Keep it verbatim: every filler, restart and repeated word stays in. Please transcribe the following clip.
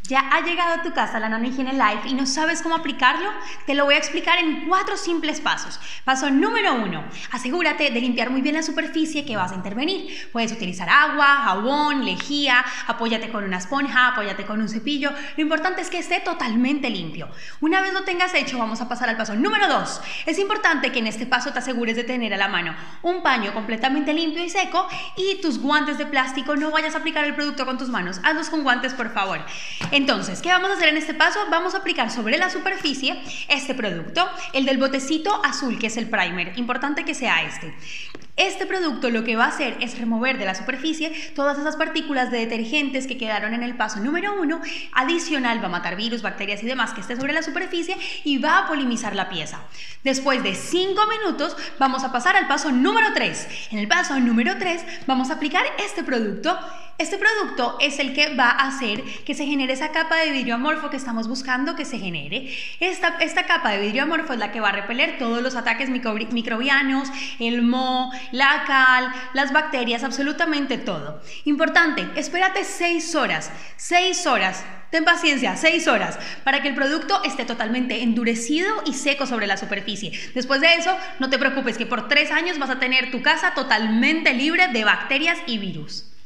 ¿Ya ha llegado a tu casa la NanoHigiene Life y no sabes cómo aplicarlo? Te lo voy a explicar en cuatro simples pasos. Paso número uno, asegúrate de limpiar muy bien la superficie que vas a intervenir. Puedes utilizar agua, jabón, lejía, apóyate con una esponja, apóyate con un cepillo. Lo importante es que esté totalmente limpio. Una vez lo tengas hecho, vamos a pasar al paso número dos. Es importante que en este paso te asegures de tener a la mano un paño completamente limpio y seco y tus guantes de plástico. No vayas a aplicar el producto con tus manos, hazlos con guantes, por favor. Entonces, ¿qué vamos a hacer en este paso? Vamos a aplicar sobre la superficie este producto, el del botecito azul, que es el primer. Importante que sea este. Este producto lo que va a hacer es remover de la superficie todas esas partículas de detergentes que quedaron en el paso número uno. Adicional, va a matar virus, bacterias y demás que esté sobre la superficie y va a polinizar la pieza. Después de cinco minutos vamos a pasar al paso número tres. En el paso número tres vamos a aplicar este producto. Este producto es el que va a hacer que se genere esa capa de vidrio amorfo que estamos buscando que se genere. Esta, esta capa de vidrio amorfo es la que va a repeler todos los ataques microbianos, el moho, la cal, las bacterias, absolutamente todo. Importante, espérate seis horas, seis horas. Ten paciencia, seis horas, para que el producto esté totalmente endurecido y seco sobre la superficie. Después de eso, no te preocupes que por tres años vas a tener tu casa totalmente libre de bacterias y virus.